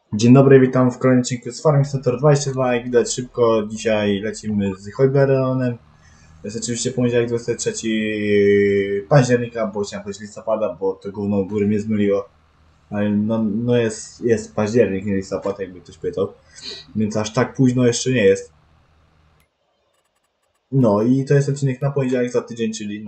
Dzień dobry, witam w kolejnym odcinku z Farming Center 22. Jak widać szybko, dzisiaj lecimy z Hojberonem. To jest oczywiście poniedziałek 23 października, bo chciałem powiedzieć listopada, bo to gówno u góry mnie zmyliło. Ale no jest październik, nie listopad, jakby ktoś pytał. Więc aż tak późno jeszcze nie jest. No i to jest odcinek na poniedziałek za tydzień, czyli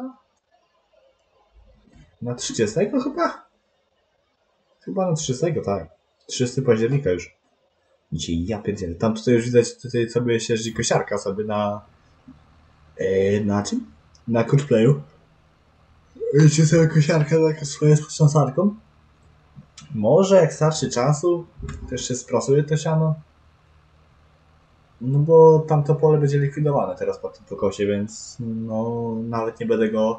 na 30 chyba? Chyba na 30, tak. 30 października już. Dzisiaj ja pierdzielę. Tam tutaj już widać, tutaj sobie się jeździ kosiarka sobie na czym? Na courtplayu. Wiecie sobie kosiarkę taka swoja z potrząsarką? Może jak starszy czasu też się sprasuje to siano. No bo tamto pole będzie likwidowane teraz po tym pokosie, więc no nawet nie będę go...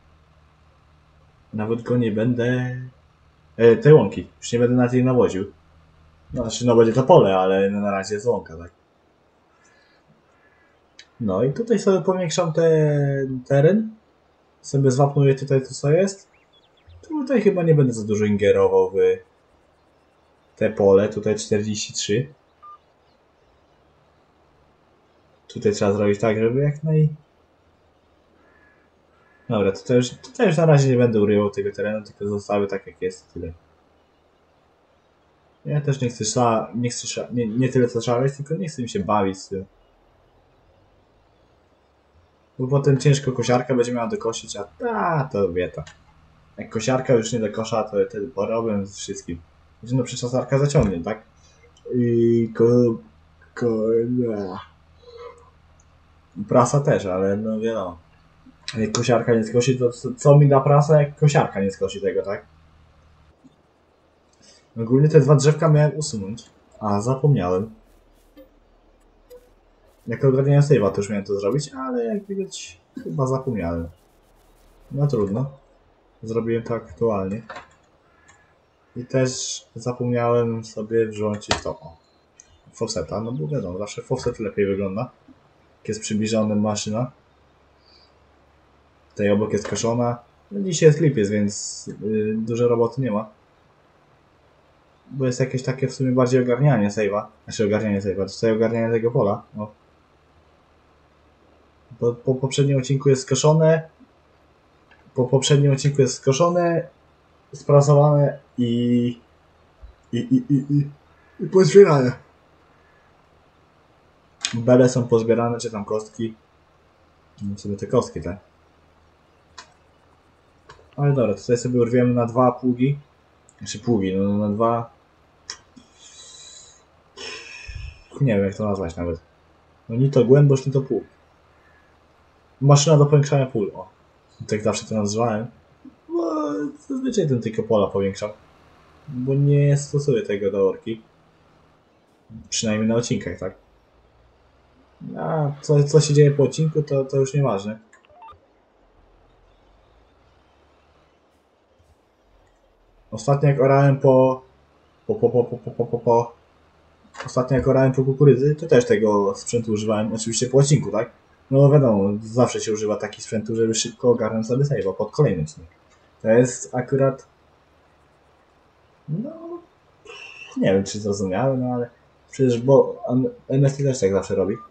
Nawet go nie będę... tej łąki. Już nie będę na tej nawoził. No znaczy no będzie to pole, ale na razie jest łąka, tak? No i tutaj sobie powiększam ten teren. Sobie zwapnuję tutaj to co jest. Tutaj chyba nie będę za dużo ingerował w te pole. Tutaj 43. Tutaj trzeba zrobić tak, żeby jak naj... Dobra, tutaj już na razie nie będę urywał tego terenu, tylko zostawię tak jak jest. Tyle. Ja też nie tyle co szaleć, tylko nie chcę mi się bawić z tym. Bo potem ciężko kosiarka będzie miała dokosić, a to wieta. Jak kosiarka już nie dokosza, to wtedy porobię z wszystkim. Znaczy, no przyczasarka zaciągnie, tak? I prasa też, ale no wiadomo. Jak kosiarka nie skosi, to co mi da prasa, jak kosiarka nie skosi tego, tak? Ogólnie te dwa drzewka miałem usunąć. A, zapomniałem. Jak ogarniałem save'a, to już miałem to zrobić, ale jak widać, chyba zapomniałem. No trudno. Zrobiłem to aktualnie. I też zapomniałem sobie wrzucić to. O, fauceta, no bo wiadomo, zawsze faucet lepiej wygląda. Jak jest przybliżona maszyna. Tutaj obok jest koszona. No dzisiaj jest lipiec, więc dużo roboty nie ma. Bo jest jakieś takie w sumie bardziej ogarnianie save'a. Znaczy ogarnianie save'a, tutaj ogarnianie tego pola. No. Bo po poprzednim odcinku jest skoszone. Po poprzednim odcinku jest skoszone, sprasowane i pozbierane. Bele są pozbierane, czy tam kostki. No sobie te kostki, tak? Ale dobra, tutaj sobie urwiemy na dwa pługi. Znaczy pługi, no na dwa... Nie wiem jak to nazwać nawet. No ni to głębość, ni to pług. Maszyna do powiększania pól, o. Tak zawsze to nazywałem. Bo zazwyczaj ten tylko pola powiększam. Bo nie stosuję tego do orki. Przynajmniej na odcinkach, tak? A co się dzieje po odcinku, to już nieważne. Ostatnio jak orałem Ostatnio jak orałem po kukurydzy, to też tego sprzętu używałem, oczywiście po odcinku, tak? No wiadomo, zawsze się używa takich sprzętów, żeby szybko ogarnąć sobie save'a pod kolejny odcinek. To jest akurat... No... Nie wiem, czy zrozumiałe, no ale... Przecież, bo MST też tak zawsze robi.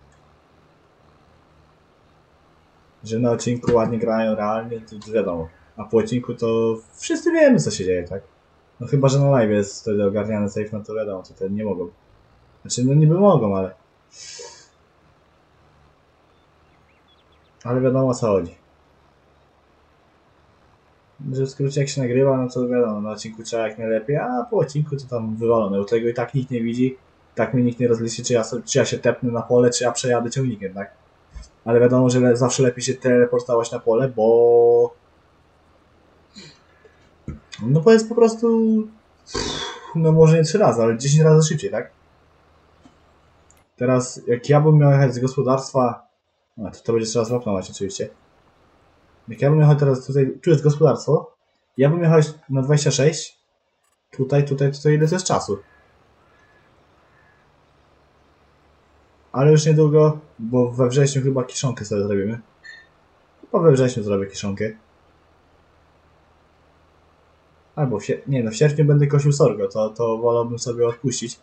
Że na odcinku ładnie grają realnie, to wiadomo. A po odcinku to wszyscy wiemy, co się dzieje, tak? No chyba, że na live jest wtedy ogarniany save, no to wiadomo, to wtedy nie mogą. Znaczy, no niby mogą, ale... Ale wiadomo o co chodzi. Że w skrócie jak się nagrywa, no to wiadomo, na odcinku trzeba jak najlepiej, a po odcinku to tam wywalone. U tego i tak nikt nie widzi, tak mnie nikt nie rozliczy, czy ja się tepnę na pole, czy ja przejadę ciągnikiem, tak? Ale wiadomo, że zawsze lepiej się teleportować na pole, bo... No bo jest po prostu... No może nie 3 razy, ale 10 razy szybciej, tak? Teraz jak ja bym miał jechać z gospodarstwa... No to będzie trzeba złapnować oczywiście. Jak ja bym jechał teraz tutaj... Tu jest gospodarstwo. Ja bym jechał na 26. Tutaj, ile to jest czasu. Ale już niedługo, bo we wrześniu chyba kiszonkę sobie zrobimy. Chyba we wrześniu zrobię kiszonkę. Albo nie no, w sierpniu będę kosił sorgo, to wolałbym sobie odpuścić.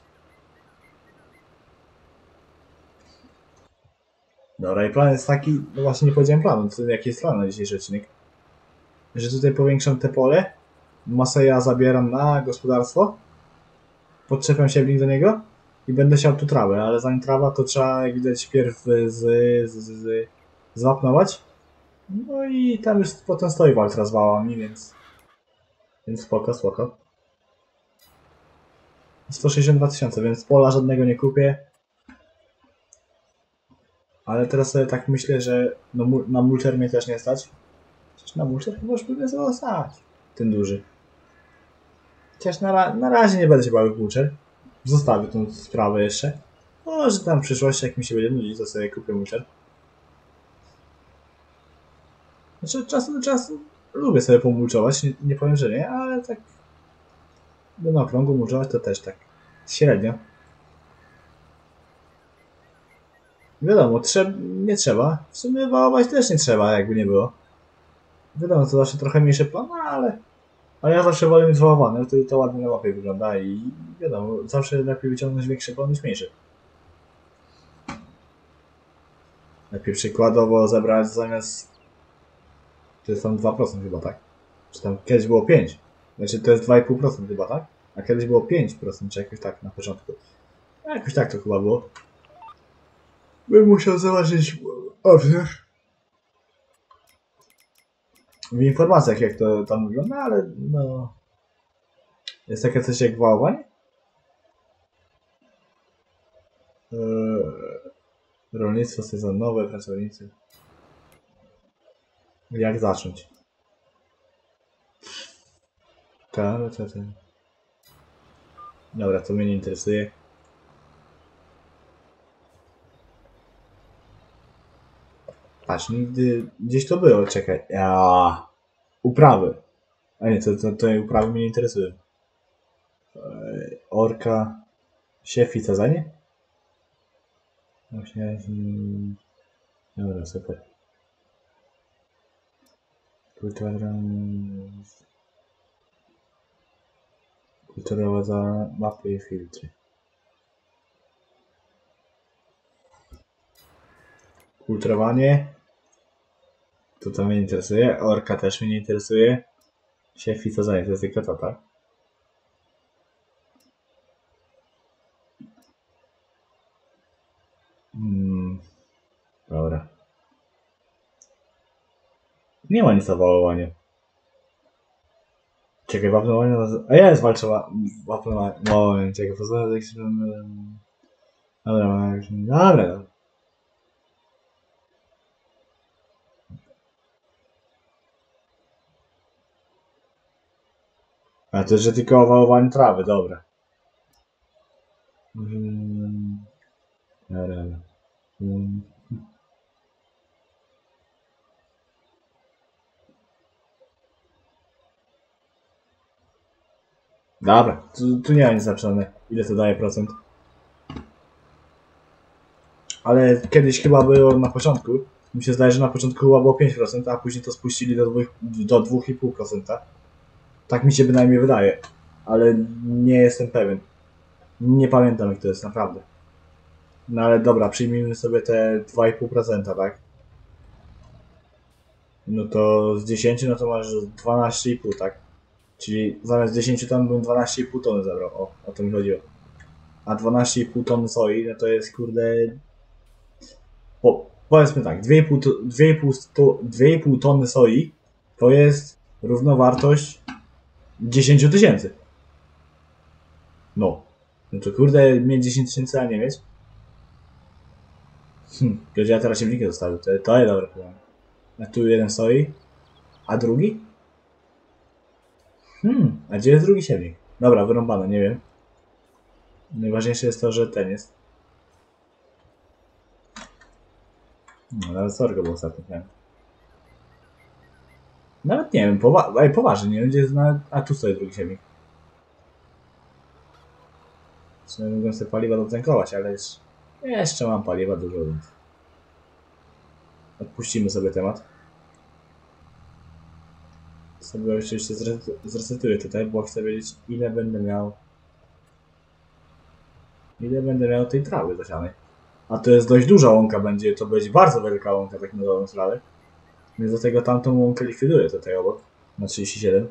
Dobra, i plan jest taki, no właśnie nie powiedziałem planu, to jaki jest plan na dzisiejszy odcinek. Że tutaj powiększam te pole, masę ja zabieram na gospodarstwo, podczepiam siewnik do niego i będę siał tu trawę, ale zanim trawa to trzeba jak widać pierw zwapnować. No i tam już potem stoi waltra z wałami, więc spoko, spoko. 162 000, więc pola żadnego nie kupię. Ale teraz sobie tak myślę, że no, na mulcher mnie też nie stać. Chociaż na mulcher chyba już by mnie stać. Ten duży. Chociaż na razie nie będę się bawił w mulcher. Zostawię tą sprawę jeszcze. Może tam w przyszłości, jak mi się będzie nudzić, to sobie kupię mulcher. Znaczy od czasu do czasu lubię sobie pomulczować, nie powiem, że nie, ale tak na okrągło mulczować to też tak średnio. Wiadomo, nie trzeba. W sumie wałować też nie trzeba, jakby nie było. Wiadomo, to zawsze trochę mniejszy plan, no ale ja zawsze wolę mieć wywołane, wtedy to ładnie na mapie wygląda i wiadomo, zawsze lepiej wyciągnąć większy plan niż mniejszy. Lepiej przykładowo zebrać zamiast... To jest tam 2% chyba, tak? Czy tam kiedyś było 5%? Znaczy to jest 2,5% chyba, tak? A kiedyś było 5%, czy jakoś tak na początku. A jakoś tak to chyba było. Bym musiał zobaczyć opcję w informacjach, jak to tam wygląda, ale no... Jest takie coś jak wołowanie? Rolnictwo sezonowe, pracownicy. Jak zacząć? Dobra, to mnie nie interesuje. Patrz, nigdy... Gdzieś to było, czekaj. Uprawy. A nie, to uprawy mnie nie interesują. Orka... Siew i sadzenie? Właśnie... Dobra, super. Kulturowa za mapy i filtry. Kulturowanie. To mnie interesuje. Orka też mnie nie interesuje. Siew i sadzenie, to jest tylko to, tak? Dobra. Nie ma nic o wołowaniu. Czekaj, wapnowanie... A jest walczyła... Wapnowanie... Moment, czekaj, pozwolę... Dobra. A to, że tylko o wałowaniu trawy, dobra. Dobra. Dobra, tu nie ma nic napisane, ile to daje procent. Ale kiedyś chyba było na początku, mi się zdaje, że na początku chyba było 5%, a później to spuścili do 2,5%. Tak mi się bynajmniej wydaje, ale nie jestem pewien. Nie pamiętam jak to jest, naprawdę. No ale dobra, przyjmijmy sobie te 2,5%, tak? No to z 10, no to masz 12,5, tak? Czyli zamiast 10 ton bym 12,5 tony zabrał, o to mi chodziło. A 12,5 tony soi, no to jest kurde... Powiedzmy tak, 2,5 tony soi to jest równowartość 10 000. No. No to kurde, mieć 10 000, a nie mieć? Gdzie ja teraz siewnikę zostawił, to jest dobre pytanie. A tu jeden soi, a drugi? A gdzie jest drugi siewnik? Dobra, wyrąbane, nie wiem. Najważniejsze jest to, że ten jest. No, nawet sorgo było ostatnio, nie? Nawet nie wiem, poważnie, nie wiem, gdzie jest a tu stoi drugi siewnik. W sumie mogłem sobie paliwa dotankować, ale jeszcze mam paliwa dużo, więc... Odpuścimy sobie temat. Sobie oczywiście zresetuję tutaj, bo chcę wiedzieć ile będę miał tej trawy zasianej. A to jest dość duża łąka będzie, to będzie bardzo wielka łąka, tak na dobrą sprawę. Więc do tego tamtą łąkę likwiduję tutaj obok, na 37.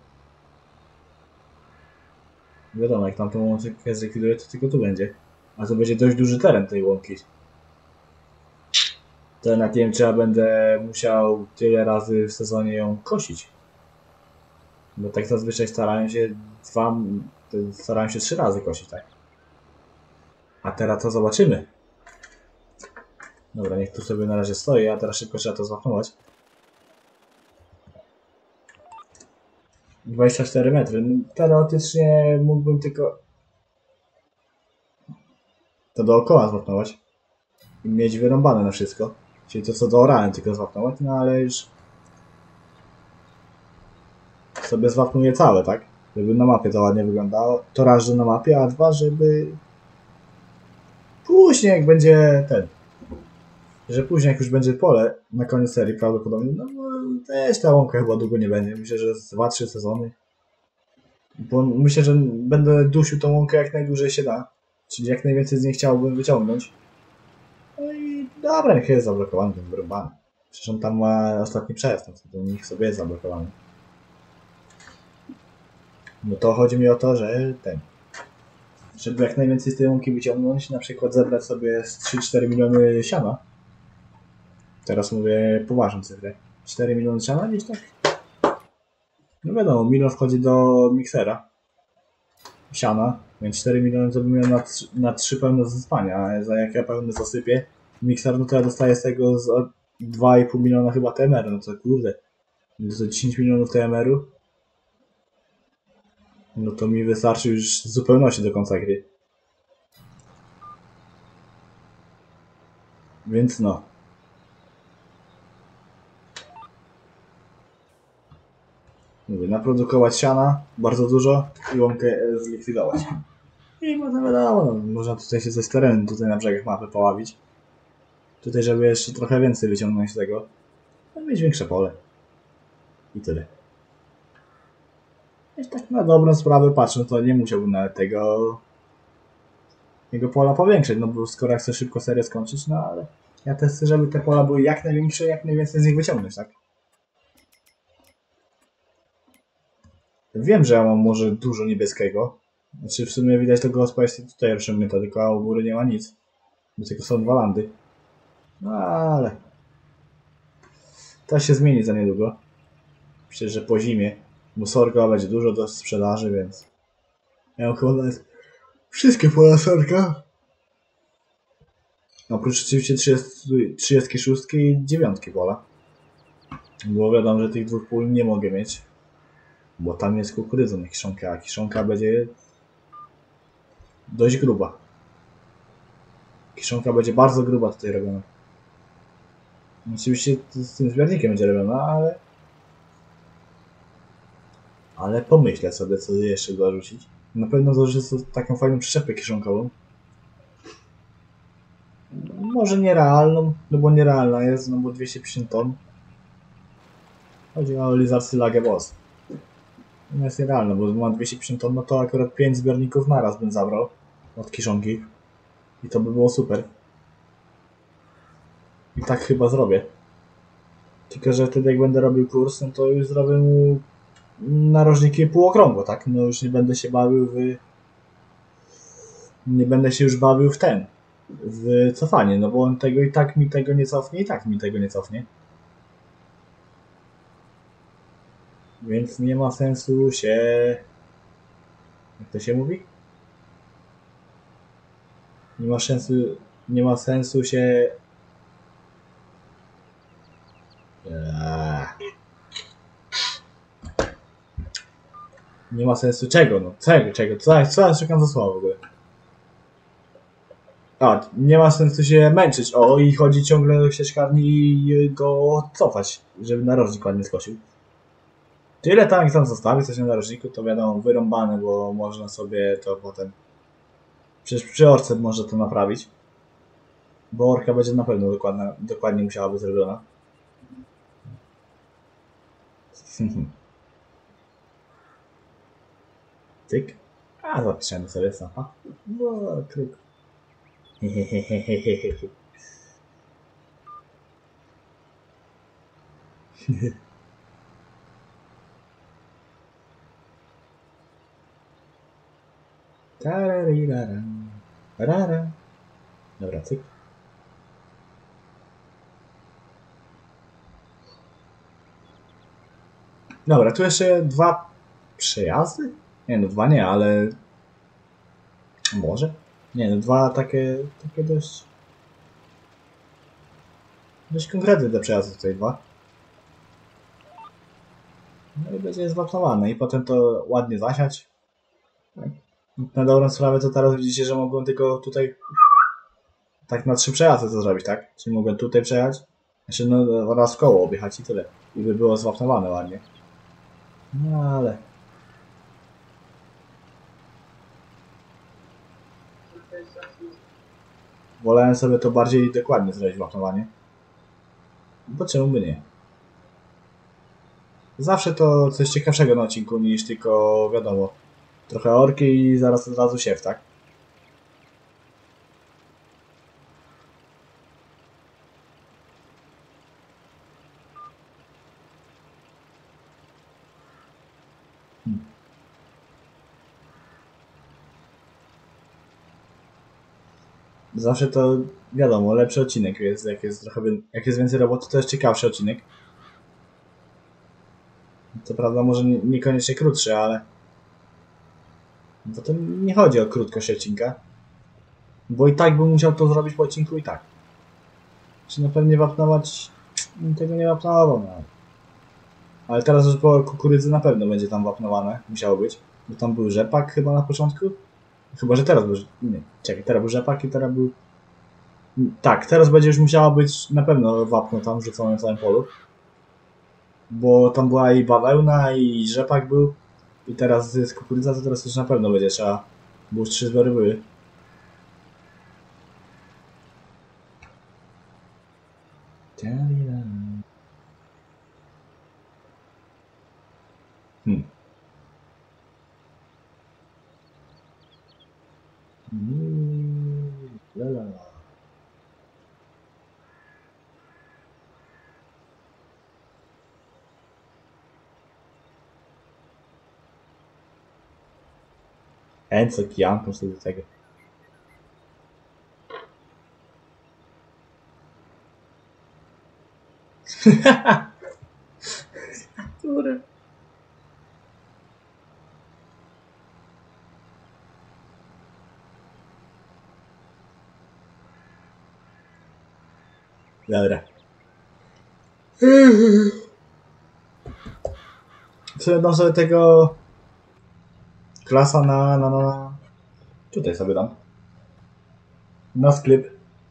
Wiadomo, jak tamtą łąkę zlikwiduję, to tylko tu będzie. A to będzie dość duży teren tej łąki. To jednak nie wiem, czy ja będę musiał tyle razy w sezonie ją kosić. Bo tak zazwyczaj starałem się 3 razy kosić, tak? A teraz to zobaczymy. Dobra, niech tu sobie na razie stoi, a teraz szybko trzeba to złapnąć. 24 metry. Teoretycznie mógłbym tylko to dookoła złapnąć i mieć wyrąbane na wszystko. Czyli to co doorałem tylko złapnąć, no ale już sobie złapnuję całe, tak? Żeby na mapie to ładnie wyglądało. To raz, że na mapie, a dwa, żeby później jak będzie że później jak już będzie pole na koniec serii prawdopodobnie, no też ta łąka chyba długo nie będzie. Myślę, że z 2-3 sezony. Bo myślę, że będę dusił tą łąkę jak najdłużej się da. Czyli jak najwięcej z niej chciałbym wyciągnąć. No i dobra, niech jest zablokowany ten wyrąbany. Przecież on tam ma ostatni przejazd, no to niech sobie jest zablokowany. No to chodzi mi o to, że żeby jak najwięcej z tej łąki wyciągnąć, na przykład zebrać sobie z 3-4 miliony siana. Teraz mówię poważną cyfrę. 4 miliony siana gdzieś tak? No wiadomo, milion wchodzi do miksera siana, więc 4 miliony to bym miał na 3 pełne zasypania, a za jak ja pełny zasypię mikser, no to ja dostaję z tego 2,5 miliona chyba TMR, no to kurde, to 10 milionów TMR-u, no to mi wystarczy już w zupełności do końca gry. Więc no. Mówię, naprodukować siana bardzo dużo i łąkę zlikwidować. I można wiadomo, no, można tutaj się ze terenem tutaj na brzegach mapy poławić. Tutaj, żeby jeszcze trochę więcej wyciągnąć z tego, no, mieć większe pole. I tyle. I tak na dobrą sprawę patrząc, to nie musiałbym nawet tego pola powiększyć, no bo skoro ja chcę szybko serię skończyć, no ale ja też chcę, żeby te pola były jak największe, jak najwięcej z nich wyciągnąć, tak? Wiem, że ja mam może dużo niebieskiego. Znaczy w sumie widać tego gospa jest tutaj rozciągnięta, tylko u góry nie ma nic. Bo tylko są 2 landy. No ale to się zmieni za niedługo. Myślę, że po zimie. Sorga będzie dużo do sprzedaży, więc ja mam chyba nawet wszystkie pola sorga. Oprócz oczywiście 36 i 9 pola. Bo wiadomo, że tych 2 pól nie mogę mieć. Bo tam jest kukurydza na kiszonkę, a kiszonka będzie dość gruba. Kiszonka będzie bardzo gruba tutaj robiona. Oczywiście z tym zbiornikiem będzie robiona, ale pomyślę sobie, co jeszcze dorzucić. Na pewno dorzucę taką fajną przyczepę kiszonkową. Może nierealną, no bo nierealna jest, no bo 250 ton. Chodzi o Lizard Lage Boss. No jest nierealna, bo mam 250 ton, no to akurat 5 zbiorników naraz bym zabrał od kiszonki. I to by było super. I tak chyba zrobię. Tylko, że wtedy jak będę robił kurs, no to już zrobię mu narożniki półokrągło, tak? No już nie będę się bawił nie będę się już bawił w cofanie, no bo on tego i tak mi tego nie cofnie, i tak mi tego nie cofnie. Więc nie ma sensu się... Jak to się mówi? Nie ma sensu się... Nie ma sensu czego, no? Czego? Co ja czekam za słowo w ogóle? A, nie ma sensu się męczyć, i chodzi ciągle do ścieżkarni i go cofać, żeby narożnik ładnie skosił. Tyle tam, jak tam zostawię coś na narożniku, to wiadomo, wyrąbane, bo można sobie to potem... Przecież przy orce można to naprawić. Bo orka będzie na pewno dokładnie musiała być zrobiona. Tyk. A zapiszemy sobie snapa. No, kruk. Hehehehehehe. Tarariraram. Rara. Dobra, cyk. Dobra, tu jeszcze 2 przejazdy? Nie no, 2 nie, ale... Może? Nie no, 2 takie dość konkretne te przejazdy tutaj 2. No i będzie zwapnowane i potem to ładnie zasiać. Tak. Na dobrą sprawę to teraz widzicie, że mogłem tylko tutaj tak na 3 przejazdy to zrobić, tak? Czyli mogłem tutaj przejechać, znaczy no raz w koło objechać i tyle. I by było zwapnowane ładnie. No ale... Wolałem sobie to bardziej dokładnie zrobić wapnowanie. Bo czemu by nie? Zawsze to coś ciekawszego na odcinku niż tylko, wiadomo, trochę orki i zaraz od razu siew, tak? Zawsze to, wiadomo, lepszy odcinek jest, jak jest więcej roboty, to jest ciekawszy odcinek. Co prawda może niekoniecznie krótszy, ale... To nie chodzi o krótkość odcinka. Bo i tak bym musiał to zrobić po odcinku i tak. Czy na pewno wapnować... Tego nie wapnował, no. Ale teraz już po kukurydzy na pewno będzie tam wapnowane. Musiało być. Bo tam był rzepak chyba na początku. Chyba, że teraz był... Nie, czekaj, teraz był rzepak i teraz był... Tak, teraz będzie już musiała być na pewno wapno tam rzucone na całym polu. Bo tam była i bawełna, i rzepak był. I teraz jest kukurydza, to teraz już na pewno będzie trzeba. Bo już 3 zbiory były. Lala. Co kijanką sobie do tego. Który? Dobra. Co dam sobie tego... Klasa na... Tutaj sobie dam. Na sklep.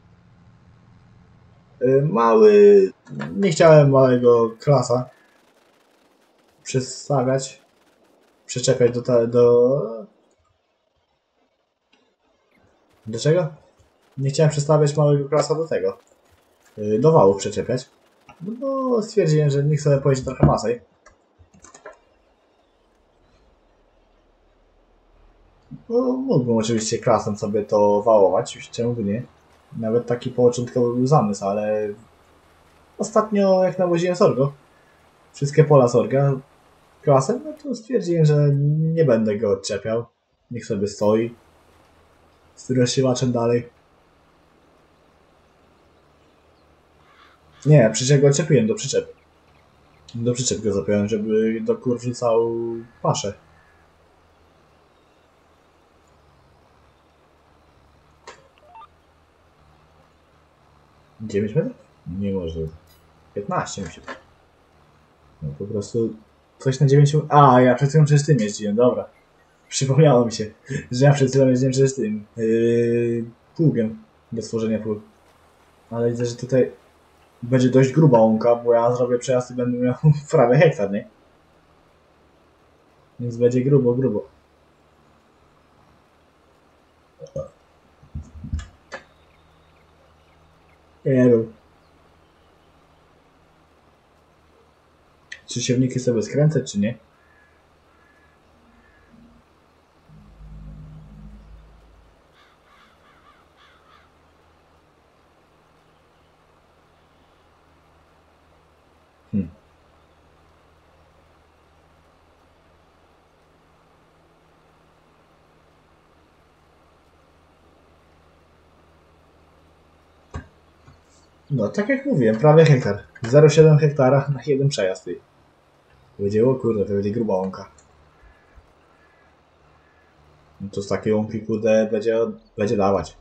Mały... Nie chciałem małego klasa przestawiać. Przyczepiać do czego? Nie chciałem przestawiać małego klasa do tego. Do wałów przyczepiać. No bo stwierdziłem, że niech sobie pojedzie trochę masej. No, mógłbym oczywiście klasem sobie to wałować, czemu by nie. Nawet taki początkowy był zamysł, ale ostatnio jak nawoziłem sorgo, wszystkie pola sorga klasem, no to stwierdziłem, że nie będę go odczepiał. Niech sobie stoi z rozsiewaczem dalej. Nie, przecież go odczepiłem do przyczep. Do przyczep go zapiąłem, żeby do kur wrzucał paszę. 9 metrów? Nie może. 15 mi się. No po prostu coś na 9. A, ja przed chwilą przez tym jeździłem, dobra. Przypomniało mi się, że ja przed chwilą jeździłem przez tym pługiem do tworzenia pól. Ale widzę, że tutaj będzie dość gruba łąka, bo ja zrobię przejazd i będę miał prawie hektar, nie? Więc będzie grubo, grubo. Nie wiem. Czy siewniki sobie skręcać, czy nie? No, tak jak mówiłem, prawie hektar. 0,7 hektara na jeden przejazd. Będzie, o kurde, to będzie gruba łąka. No to z takiej łąki, kurde, będzie dawać.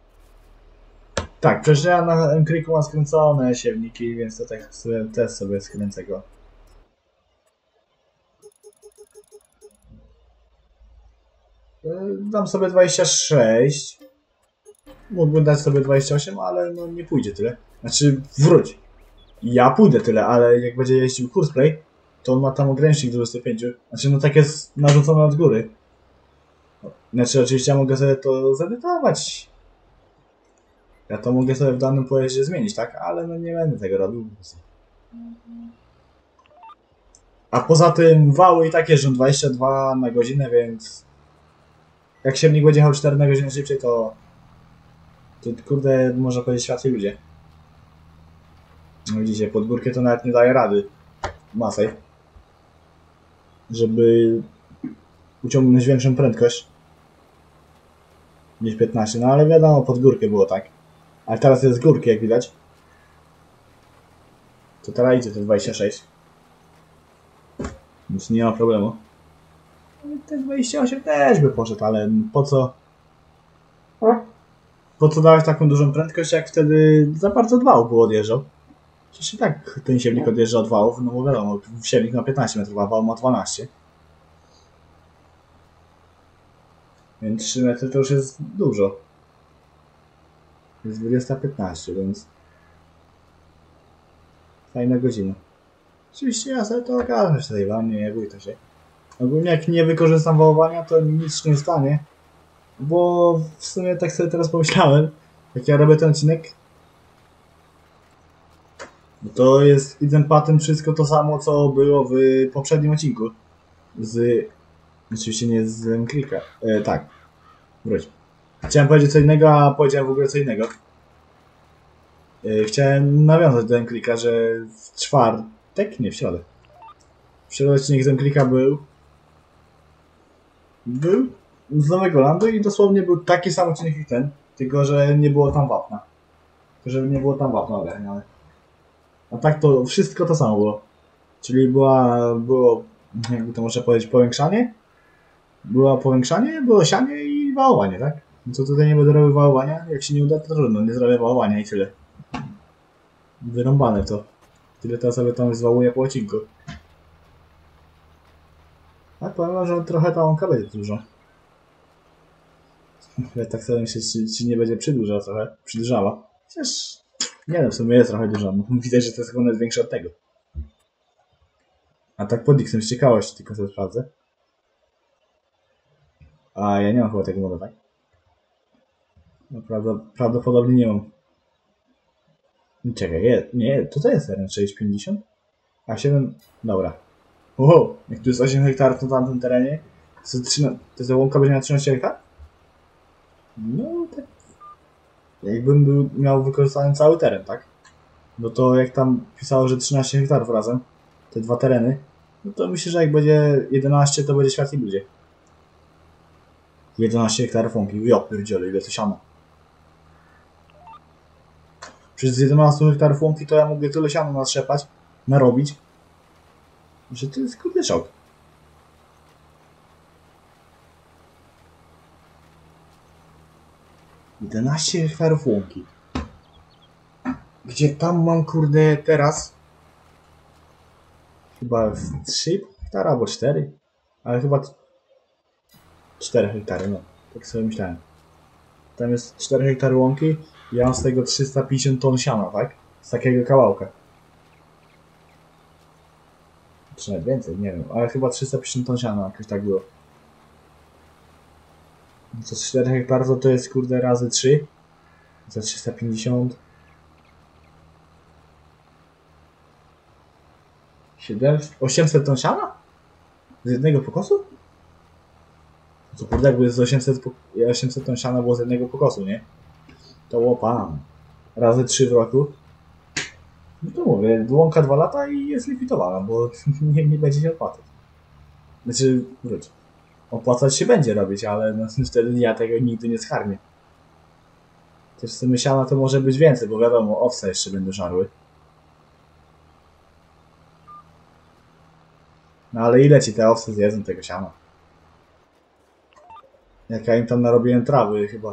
Tak, przecież ja na M-Creeku mam skręcone siewniki, więc to tak też sobie skręcę go. Dam sobie 26. Mógłbym dać sobie 28, ale no nie pójdzie tyle. Znaczy, wróć. Ja pójdę tyle, ale jak będzie jeździł Courseplay, to on ma tam ogranicznik do 25. Znaczy, no tak jest narzucone od góry. Znaczy, oczywiście ja mogę sobie to zedytować. Ja to mogę sobie w danym pojeździe zmienić, tak? Ale no nie będę tego robił. A poza tym wały i tak jeżdżą 22 na godzinę, więc jak siewnik będzie jechał 4 na godzinę szybciej, to kurde, można powiedzieć światli ludzie. No widzicie, pod górkę to nawet nie daje rady masej, żeby uciągnąć większą prędkość niż 15, no ale wiadomo, pod górkę było tak. Ale teraz jest z górki, jak widać. To teraz idzie te 26. Więc nie ma problemu. Ten 28 też by poszedł, ale po co? Po co dawać taką dużą prędkość, jak wtedy za bardzo od wałów było odjeżdżał? Przecież i tak ten siewnik odjeżdża od wałów, no bo wiadomo, siewnik ma 15 metrów, a wał ma 12. Więc 3 metry to już jest dużo. Jest 20:15, więc fajna godzina. Oczywiście ja sobie to ogarnę w tej wannie, nie bój to się. Ogólnie jak nie wykorzystam wałowania, to nic się nie stanie. Bo w sumie tak sobie teraz pomyślałem, jak ja robię ten odcinek, to jest idem wszystko to samo, co było w poprzednim odcinku. Oczywiście nie z M-Creeka. Tak. Wróć. Chciałem powiedzieć co innego, a powiedziałem w ogóle co innego. Chciałem nawiązać do M-Creeka, że w czwartek, nie w środę. W środę odcinek z M-Creeka był z Nowego Landu i dosłownie był taki sam odcinek jak ten, tylko że nie było tam wapna. Tylko że nie było tam wapna ogarniane. A tak to wszystko to samo było. Czyli było, jakby to można powiedzieć, powiększanie. Było powiększanie, było sianie i wałowanie, tak? No to tutaj nie będę robił wałowania. Jak się nie uda, to trudno, nie zrobię wałowania i tyle. Wyrąbane to. Tyle to sobie tam zwałuję po odcinku. A powiem, że trochę ta łąka będzie dużo. Ja tak sobie myślę, czy nie będzie przydłużała. Chociaż nie wiem, w sumie jest trochę dużo. Widać, że to jest chyba nawet większe od tego. A tak pod X-em z ciekawości, tylko sobie sprawdzę. A ja nie mam chyba tego modu, tak? No, prawdopodobnie nie mam. Czekaj, nie, to jest teren 650? A 7, dobra. Wow, jak tu jest 8 hektarów na tamtym terenie, to łąka będzie miała 13 hektar? No tak. Jakbym miał wykorzystany cały teren, tak? No to jak tam pisało, że 13 hektarów razem, te dwa tereny, no to myślę, że jak będzie 11, to będzie świat i ludzie. 11 hektarów łąki, ja pierdzielę, ile to siana. Przecież z 11 hektarów łąki to ja mogę tyle siana natrzepać, narobić, że to jest kurde szok. Jedenaście hektarów łąki. Gdzie tam mam kurde teraz? Chyba 3 hektara albo 4. Ale chyba 4 hektary, no. Tak sobie myślałem. Tam jest 4 hektary łąki. Ja mam z tego 350 ton siana, tak? Z takiego kawałka. Czy nawet więcej, nie wiem. Ale chyba 350 ton siana, jakoś tak było. To z 4 hektarów to jest kurde razy 3. Za 350. 800 ton siana? Z jednego pokosu? To kurde jakby z 800 ton siana było z jednego pokosu, nie? To łopam. Razy 3 w roku. No to mówię, łąka 2 lata i jest likwidowana, bo nie będzie się opłacać. Znaczy, wróć. Opłacać się będzie robić, ale no, wtedy ja tego nigdy nie scharmię. Też z tym siana to może być więcej, bo wiadomo, owce jeszcze będą żarły. No ale ile ci te owce zjedzą tego siana? Jak ja im tam narobiłem trawy, chyba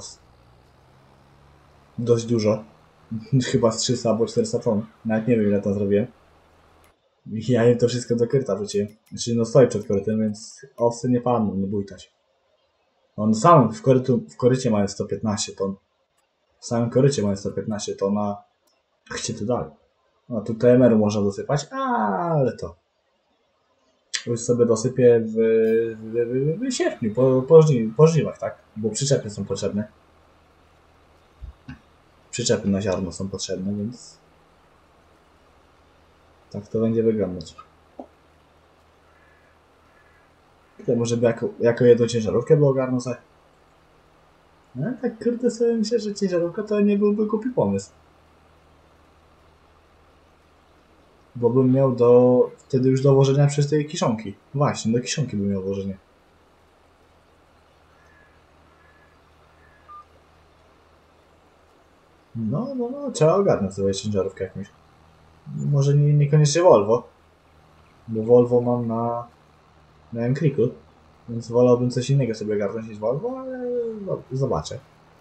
dość dużo. Chyba z 300 albo 400 ton. Nawet nie wiem ile tam zrobiłem. I ja im to wszystko do koryta wróciłem. Znaczy no stoi przed korytem, więc owce nie padną, nie bójtać. On sam w korycie mają 115 ton. W samym korycie mają 115 ton, a gdzie to dalej? No tu TMR-u można dosypać, ale to już sobie dosypię w sierpniu, po żniwach, tak? Bo przyczepy są potrzebne. Przyczepy na ziarno są potrzebne, więc tak to będzie wyglądać. To może by jako jedną ciężarówkę by ogarnął sobie. No tak kurde sobie myślę, że ciężarówka to nie byłby głupi pomysł. Bo bym miał wtedy już do włożenia przez tej kiszonki. Właśnie, do kiszonki bym miał włożenie. No, trzeba ogarnąć sobie ciężarówkę jakąś. Może niekoniecznie Volvo. Bo Volvo mam na M-Kriku. Więc wolałbym coś innego sobie ogarnąć niż Volvo, ale no, zobaczę.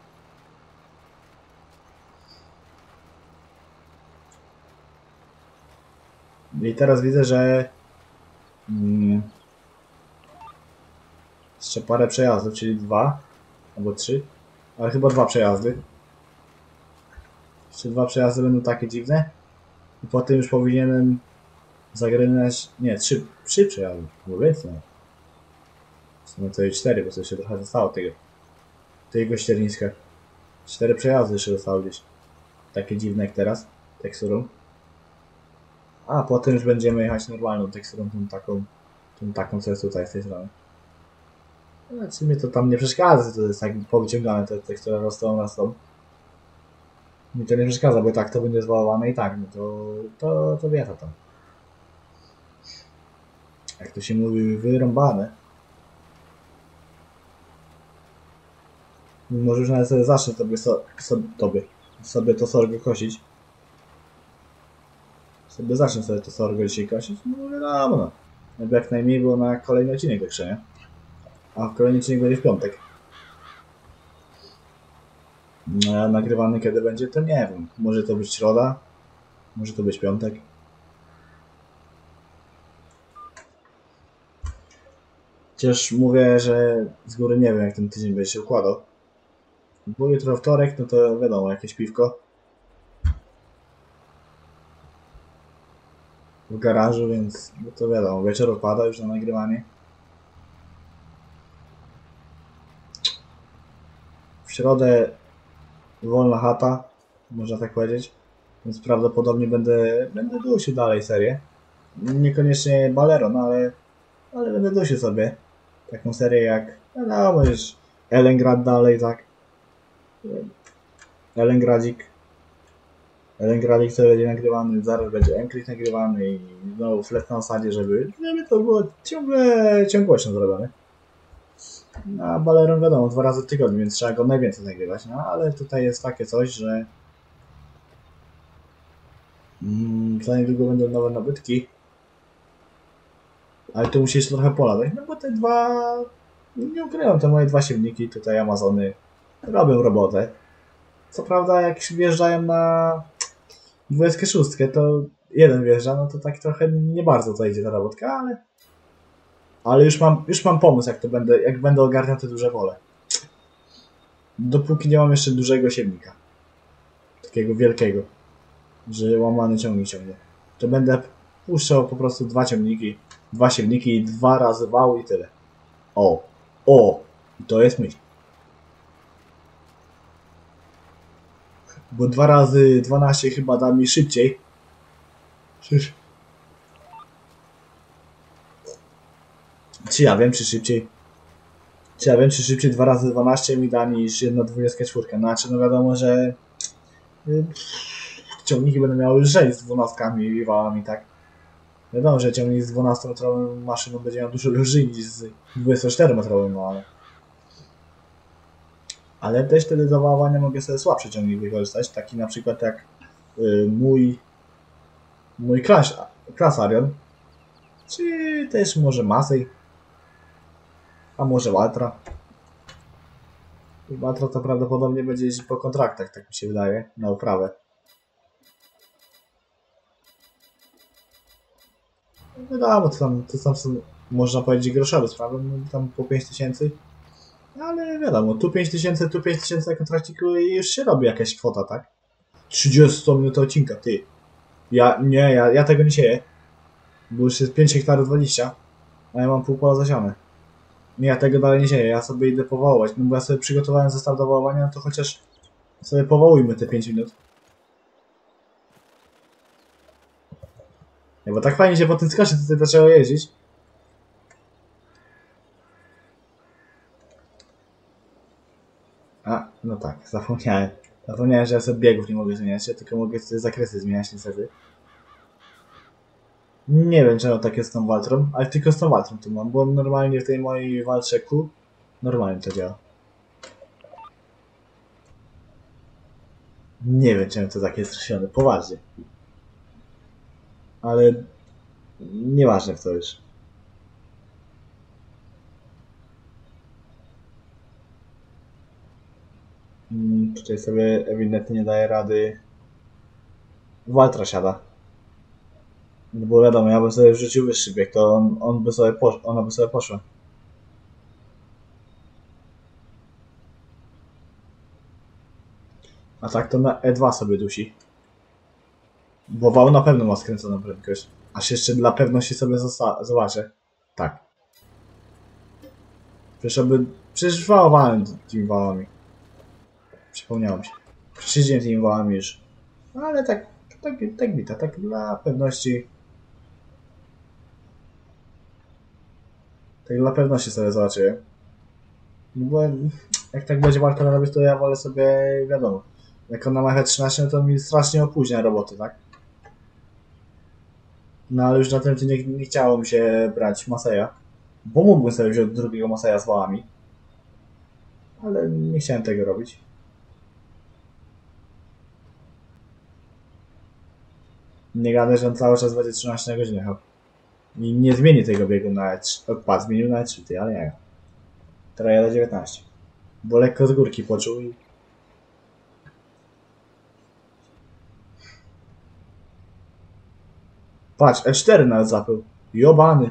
I teraz widzę, że jeszcze parę przejazdów, czyli 2 albo 3, ale chyba 2 przejazdy. Jeszcze 2 przejazdy będą takie dziwne. I potem już powinienem zagrać. Nie, 3 przejazdy, bo więcej. W sumie to i 4, bo to jeszcze trochę zostało tego ścierniska. 4 przejazdy jeszcze zostały gdzieś. Takie dziwne jak teraz, teksturą. A potem już będziemy jechać normalną teksturą, tą taką, co jest tutaj z tej strony. Znaczy mnie to tam nie przeszkadza, to jest tak powyciągane te tekstury rosną. Mi to nie przeszkadza, bo tak to będzie zwalowane i tak, no to wieta tam. Jak to się mówi, wyrąbane. Może już nawet sobie zacznę sobie to sorgo kosić. Zacznę sobie to sorgo dzisiaj kosić, no wiadomo no. Jakby jak najmniej było na kolejny odcinek także, nie? A kolejny odcinek będzie w piątek. No, a nagrywany kiedy będzie, to nie wiem. Może to być środa, może to być piątek. Chociaż mówię, że z góry nie wiem jak ten tydzień będzie się układał. Bo jutro wtorek, no to wiadomo, jakieś piwko. W garażu, więc no to wiadomo, wieczór odpada już na nagrywanie. W środę wolna chata, można tak powiedzieć. Więc prawdopodobnie będę dusił dalej serię. Niekoniecznie Baleron, ale będę dusił sobie taką serię jak, no już Elengrad dalej, tak. Elengradzik to będzie nagrywany, zaraz będzie M-Klik nagrywany i znowu flet na osadzie, żeby to było ciągłością zrobione. A Baleron wiadomo, 2 razy w tygodniu, więc trzeba go najwięcej nagrywać, no ale tutaj jest takie coś, że za niedługo będą nowe nabytki, ale tu musi jeszcze trochę pola dać, no bo te nie ukrywam, te moje 2 silniki, tutaj Amazony robią robotę. Co prawda jak wjeżdżają na 26, to jeden wjeżdża, no to tak trochę nie bardzo to idzie ta robotka, ale już mam pomysł jak będę ogarniał te duże pole. Dopóki nie mam jeszcze dużego siewnika. Takiego wielkiego. Że łamany ciągnik ciągnie. To będę puszczał po prostu 2 ciągniki, 2 siewniki i 2 razy wał i tyle. I to jest myśl. Bo 2 razy 12 chyba da mi szybciej. Czy ja wiem, czy szybciej? 2 razy 12 mi da niż jedna 24. Znaczy, no wiadomo, że ciągniki będą miały lżej z 12 i wałami, tak? Wiadomo, że ciągnik z 12-metrową maszyną będzie miał dużo lżej niż z 24-metrową, no Ale też wtedy do wałowania mogę sobie słabszy ciągnik wykorzystać, taki na przykład jak mój Clash Arion, czy też może Masej, a może Waltra. Waltra to prawdopodobnie będzie jeździć po kontraktach, tak mi się wydaje, na uprawę. No dobra, to tam są, można powiedzieć, groszowe sprawy, no, tam po 5000. Ale wiadomo, tu 5000 na kontrakciku i już się robi jakaś kwota, tak? 30 minut odcinka, ty. Ja tego nie sieję. Bo już jest 5 hektarów 20, a ja mam pół pola zasiane. Nie, ja tego dalej nie sieję, ja sobie idę powołać. No bo ja sobie przygotowałem zestaw do wołowania, no to chociaż sobie powołujmy te 5 minut. Nie, bo tak fajnie się po tym skosie tutaj zaczęło jeździć. A, no tak, zapomniałem. Zapomniałem, że ja sobie biegów nie mogę zmieniać, ja tylko mogę sobie zakresy zmieniać niestety. Nie wiem czemu tak jest z tą Waltrą, ale tylko z tą Waltrą tu mam, bo normalnie w tej mojej Waltrze Q normalnie to działa. Nie wiem czemu to tak jest rozsiane, poważnie. Ale nieważne w to już. Tutaj sobie ewidentnie nie daje rady. Waltra siada. No bo wiadomo, ja bym sobie wrzucił wyższy bieg, to on by sobie ona by sobie poszła. A tak to na E2 sobie dusi. Bo wał na pewno ma skręconą prędkość. Aż jeszcze dla pewności sobie zobaczę. Tak. Przecież wałowałem tymi wałami. Przypomniało mi się. Przyjdziemy tymi wałami już. No ale tak bita, tak dla pewności. Tak dla pewności sobie zobaczyłem. No bo jak tak będzie warto robić, to ja wolę sobie, wiadomo. Jak ona ma H13, no to mi strasznie opóźnia roboty, tak? No ale już na tym nie chciało mi się brać Maseja. Bo mógłbym sobie wziąć drugiego Maseja z wałami. Ale nie chciałem tego robić. Nie gadaj, że on cały czas będzie 13 na godzinę jechał. I nie zmieni tego biegu na E3. Patrz, zmienił na E3, ty, ale nie. Teraz jadę 19. Bo lekko z górki poczuł i... Patrz, E4 nawet zapył. Jobany.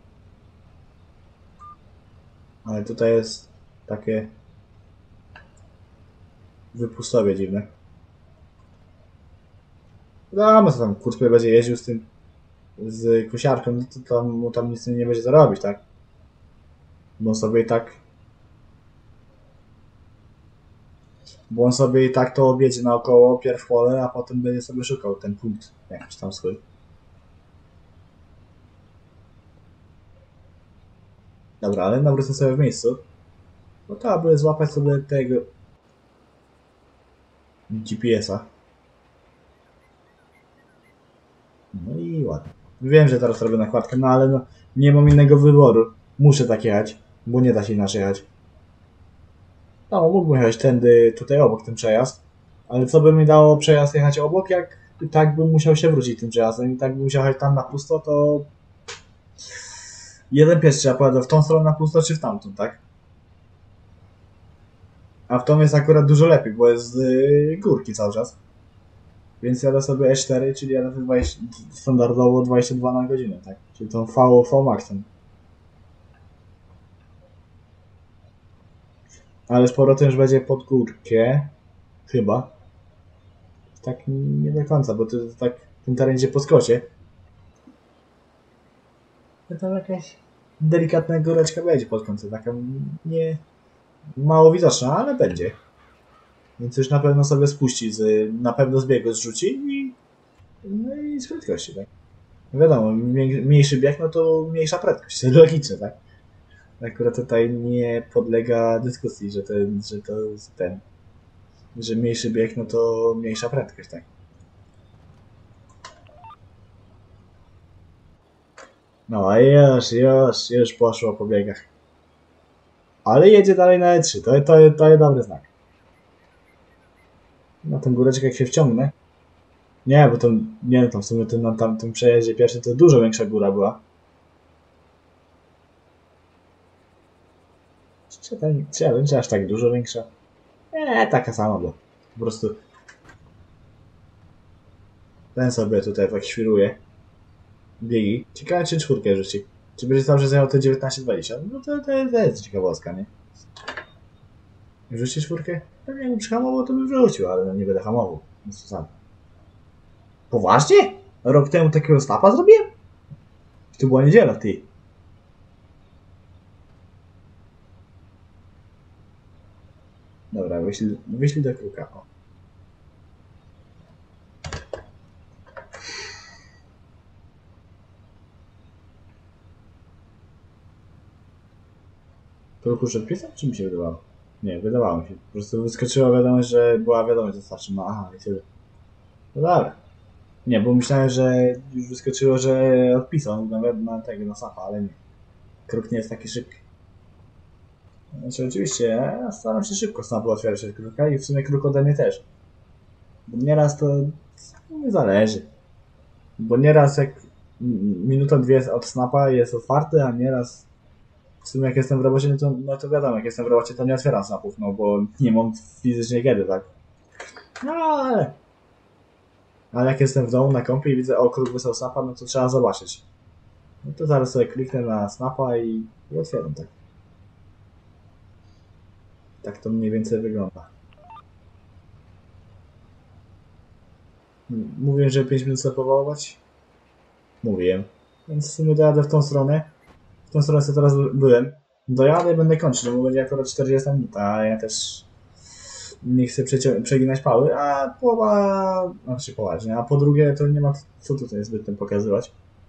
Ale tutaj jest takie... wypustowie dziwne. No, co tam, Kurt będzie jeździł z tym... z kosiarką, no to tam nic nie będzie zarobić, tak? Bo on sobie i tak... Bo on sobie i tak to objedzie naokoło, pierw pole, a potem będzie sobie szukał ten punkt, jakiś tam swój. Dobra, ale nawrócę sobie w miejscu. No to aby złapać sobie tego... GPS-a. No i ładnie. Wiem, że teraz robię nakładkę, no ale no, nie mam innego wyboru. Muszę tak jechać, bo nie da się inaczej jechać. No, mógłbym jechać tędy, tutaj obok ten przejazd, ale co by mi dało przejazd jechać obok, jak i tak bym musiał się wrócić tym przejazdem i tak bym musiał jechać tam na pusto, to... Jeden pies trzeba pojechać w tą stronę na pusto, czy w tamtą, tak? A w tą jest akurat dużo lepiej, bo jest z górki cały czas. Więc jadę sobie E4, czyli jadę standardowo 22 na godzinę, tak? Czyli tą V maxem. Ale z powrotem już będzie pod górkę. Chyba. Tak nie do końca, bo to tak ten teren idzie po skocie. To tam jakaś delikatna góreczka będzie pod końcem, taka nie mało widoczna, ale będzie. Więc już na pewno sobie spuści, na pewno z biegu zrzuci no i z prędkości, tak? Wiadomo, mniejszy bieg, no to mniejsza prędkość, to logiczne, tak? Akurat tutaj nie podlega dyskusji, że mniejszy bieg, no to mniejsza prędkość, tak? No a już poszło po biegach. Ale jedzie dalej na E3, to jest dobry znak. Na tę góreczkę jak się wciągnę. Nie, bo to, nie, tam w sumie to na tamtym przejeździe pierwszym to dużo większa góra była. Czy aż tak dużo większa? Taka sama była. Po prostu ten sobie tutaj tak świruje. Biegi. Ciekawe czy czwórkę rzuci. Czy będzie tam, że zajął to 19-20? No to jest ciekawostka, nie? Rzuci czwórkę? No nie, jakbym przyhamował, to bym wrzucił, ale no nie będę hamował. Więc sam. Poważnie? Rok temu takiego snapa zrobiłem? To była niedziela, ty. Dobra, wyślij do kruka. O. Kruku już odpisał, czy mi się wydawało? Nie, wydawało mi się. Po prostu wyskoczyła wiadomość, że była wiadomość dostawcza. No aha, i tyle. No dobra. Nie, bo myślałem, że już wyskoczyło, że odpisał na tego, na sapa, ale nie. Kruk nie jest taki szybki. Znaczy oczywiście, ja staram się szybko snapu otwierać od kruka i w sumie kruk ode mnie też. Bo nieraz to nie zależy. Bo nieraz jak minuta, dwie od snapa jest otwarty, a nieraz w sumie jak jestem w robocie, no to wiadomo, jak jestem w robocie, to nie otwieram snapów, no bo nie mam fizycznie kiedy, tak? No ale jak jestem w domu na kompie i widzę, o, kruk wysłał snapa, no to trzeba zobaczyć. No to zaraz sobie kliknę na snapa i otwieram, tak. Tak to mniej więcej wygląda. Mówię, że 5 minut slepować? Mówiłem. Więc w sumie dojadę w tą stronę. W tą stronę sobie teraz byłem. Dojadę i będę kończył, bo będzie akurat 40 minut, a ja też nie chcę przeginać pały, a połowa... Znaczy poważnie, a po drugie to nie ma co tutaj zbyt tym pokazywać.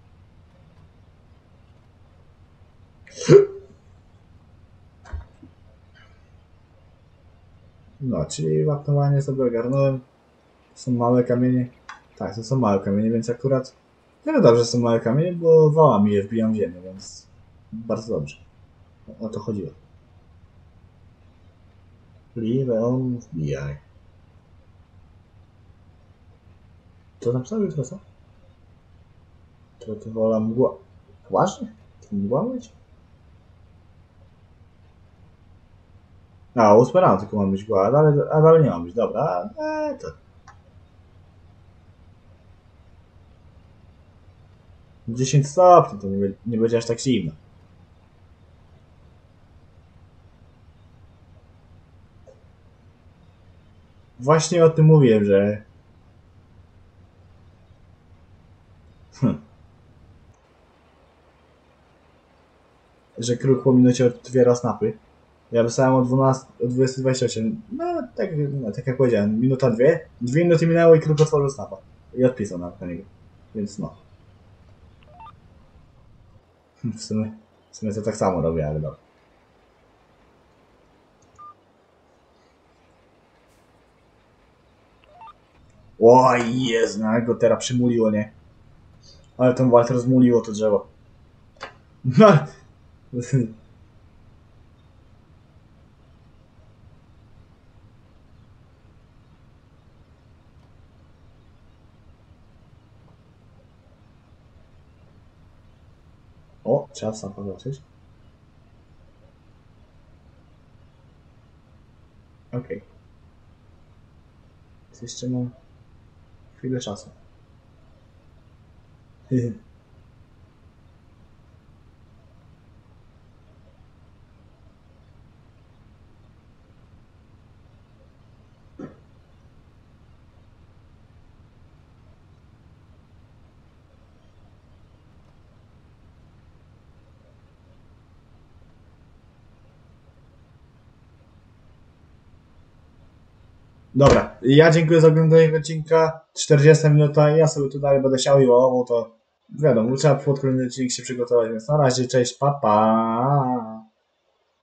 No, czyli wapnowanie sobie ogarnąłem. Są małe kamienie. Tak, to są małe kamienie, więc akurat... No dobrze, są małe kamienie, bo wałami je wbijam w ziemię, więc bardzo dobrze. O to chodziło. Leon wbijaj. Co napisał jutro, co? To wola mgła. Poważnie? To mgła być? A, 8 rano tylko ma być mgła, a dalej nie ma być. Dobra, to... 10 stopni, to nie będzie aż tak zimno. Właśnie o tym mówiłem, że... że kruk po minucie otwiera snapy. Ja wysłałem o 20:28. No, tak jak powiedziałem, minuta, 2 minuty minęły i kruk otworzył snapa. I odpisał na niego. Więc no. W sumie to tak samo robię, ale dobra. Oj, jest, no go teraz przymuliło, nie? Ale ten Walter zmuliło to drzewo. O, trzeba sam zobaczyć. Okej. Jeszcze mam chwilę czasu. Dobra, ja dziękuję za oglądanie odcinka. 40 minuta, ja sobie tu dalej będę siał i łowował, to wiadomo, trzeba pod kolejny odcinek się przygotować, więc na razie, cześć, pa pa.